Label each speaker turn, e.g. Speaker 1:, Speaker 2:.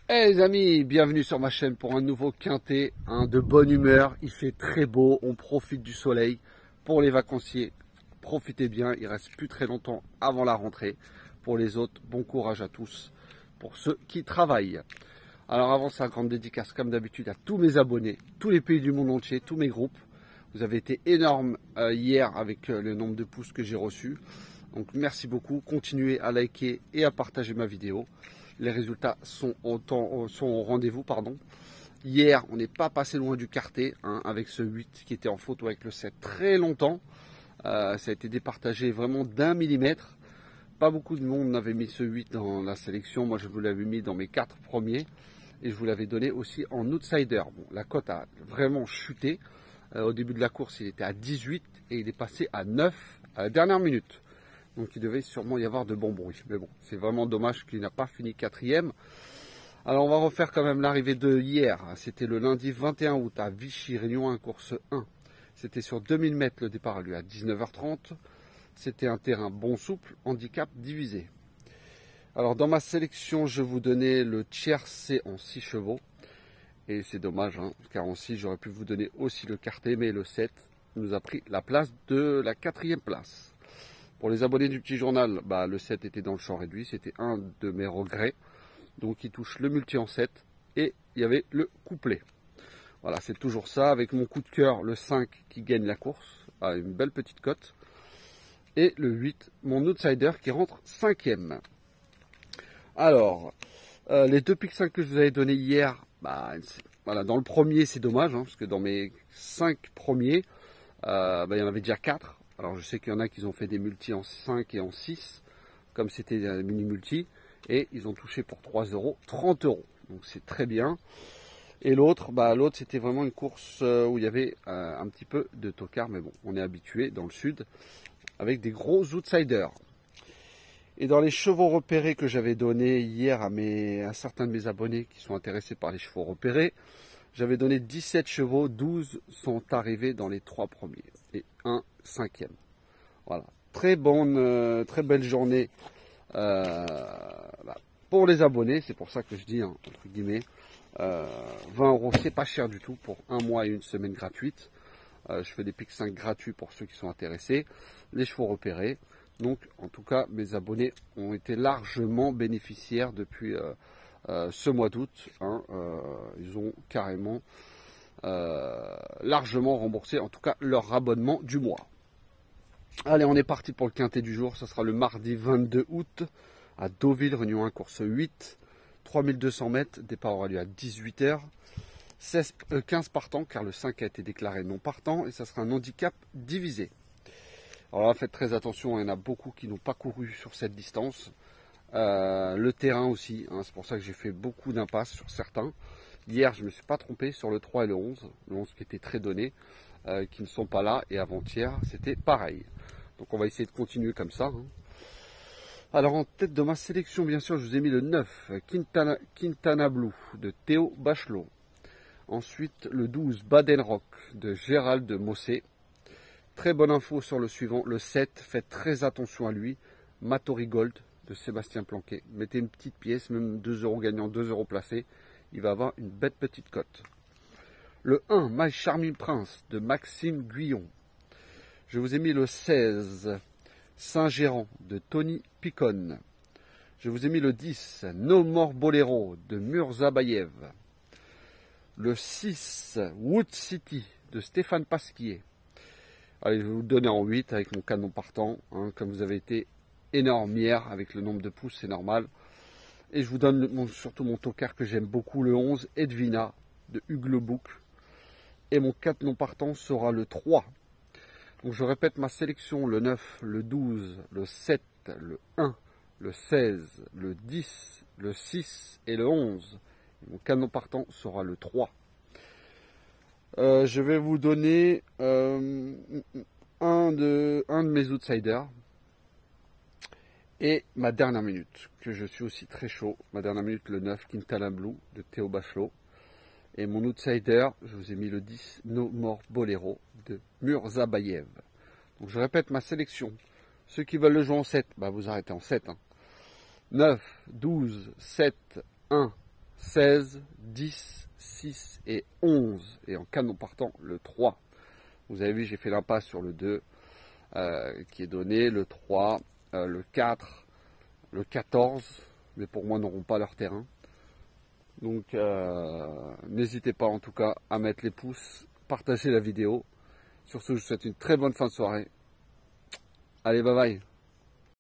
Speaker 1: Hey les amis, bienvenue sur ma chaîne pour un nouveau quintet, de bonne humeur. Il fait très beau, on profite du soleil. Pour les vacanciers, profitez bien, il reste plus très longtemps avant la rentrée. Pour les autres, bon courage à tous, pour ceux qui travaillent. Alors avant ça, grande dédicace comme d'habitude à tous mes abonnés, tous les pays du monde entier, tous mes groupes. Vous avez été énormes hier avec le nombre de pouces que j'ai reçus. Donc merci beaucoup, continuez à liker et à partager ma vidéo. Les résultats sont au rendez-vous. Hier, on n'est pas passé loin du quartet, avec ce 8 qui était en photo avec le 7 très longtemps. Ça a été départagé vraiment d'1 millimètre. Pas beaucoup de monde n'avait mis ce 8 dans la sélection. Moi, je vous l'avais mis dans mes 4 premiers. Et je vous l'avais donné aussi en outsider. Bon, la cote a vraiment chuté. Au début de la course, il était à 18 et il est passé à 9 à la dernière minute. Donc il devait sûrement y avoir de bons bruits. Mais bon, c'est vraiment dommage qu'il n'a pas fini quatrième. Alors on va refaire quand même l'arrivée de hier. C'était le lundi 21 août à Vichy, Réunion 1, course 1. C'était sur 2000 mètres, le départ a lieu à 19h30. C'était un terrain bon souple, handicap divisé. Alors dans ma sélection, je vous donnais le tiercé en 6 chevaux. Et c'est dommage, car en 6, j'aurais pu vous donner aussi le quartet, mais le 7 nous a pris la place de la 4e place. Pour les abonnés du petit journal, le 7 était dans le champ réduit, c'était un de mes regrets. Donc il touche le multi en 7 et il y avait le couplet. Voilà, c'est toujours ça, avec mon coup de cœur, le 5 qui gagne la course, à une belle petite cote. Et le 8, mon outsider qui rentre 5e. Alors, les 2 pics 5 que je vous avais donné hier, voilà, dans le premier c'est dommage, parce que dans mes 5 premiers, il y en avait déjà 4. Alors je sais qu'il y en a qui ont fait des multis en 5 et en 6, comme c'était des mini-multis, et ils ont touché pour 3 euros, 30 euros. Donc c'est très bien. Et l'autre, c'était vraiment une course où il y avait un petit peu de tocard, mais bon, on est habitué dans le sud, avec des gros outsiders. Et dans les chevaux repérés que j'avais donnés hier à certains de mes abonnés qui sont intéressés par les chevaux repérés, j'avais donné 17 chevaux, 12 sont arrivés dans les 3 premiers et un 5e. Voilà, très belle journée pour les abonnés, c'est pour ça que je dis, entre guillemets, 20 euros, c'est pas cher du tout pour un mois et une semaine gratuite. Je fais des pics 5 gratuits pour ceux qui sont intéressés, les chevaux repérés. Donc, en tout cas, mes abonnés ont été largement bénéficiaires depuis ce mois d'août. Ils ont carrément largement remboursé, en tout cas, leur abonnement du mois. Allez, on est parti pour le quintet du jour. Ce sera le mardi 22 août à Deauville, Réunion 1, course 8. 3200 mètres, départ aura lieu à 18h. 15 partants, car le 5 a été déclaré non partant. Et ça sera un handicap divisé. Alors là, faites très attention, il y en a beaucoup qui n'ont pas couru sur cette distance. Le terrain aussi, c'est pour ça que j'ai fait beaucoup d'impasses sur certains. Hier, je ne me suis pas trompé sur le 3 et le 11 qui était très donné, qui ne sont pas là. Et avant-hier, c'était pareil. Donc on va essayer de continuer comme ça. Alors en tête de ma sélection, bien sûr, je vous ai mis le 9, Quintana Blue de Théo Bachelot. Ensuite, le 12, Baden-Rock de Gérald de Mossé. Très bonne info sur le suivant, le 7, faites très attention à lui, Matori Gold de Sébastien Planquet. Mettez une petite pièce, même 2 euros gagnant, 2 euros placés, il va avoir une bête petite cote. Le 1, My Charming Prince de Maxime Guyon. Je vous ai mis le 16, Saint-Gérand de Tony Picon. Je vous ai mis le 10, No More Bolero de Murzabayev. Le 6, Wood City de Stéphane Pasquier. Allez, je vais vous le donner en 8 avec mon canon partant, comme vous avez été énorme hier avec le nombre de pouces, c'est normal. Et je vous donne surtout mon tocard que j'aime beaucoup, le 11, Edwina de Hugues Le Bouc. Et mon canon partant sera le 3. Donc je répète ma sélection, le 9, le 12, le 7, le 1, le 16, le 10, le 6 et le 11. Et mon canon partant sera le 3. Je vais vous donner un de mes outsiders et ma dernière minute, que je suis aussi très chaud. Ma dernière minute, le 9, Quintana Blue de Théo Bachelot. Et mon outsider, je vous ai mis le 10, No More Bolero de Murzabayev. Donc je répète ma sélection. Ceux qui veulent le jouer en 7, vous arrêtez en 7. 9, 12, 7, 1, 16, 10, 6 et 11. Et en canon partant, le 3. Vous avez vu, j'ai fait l'impasse sur le 2 qui est donné, le 3, le 4, le 14. Mais pour moi, n'auront pas leur terrain. Donc, n'hésitez pas en tout cas à mettre les pouces, partager la vidéo. Sur ce, je vous souhaite une très bonne fin de soirée. Allez, bye bye.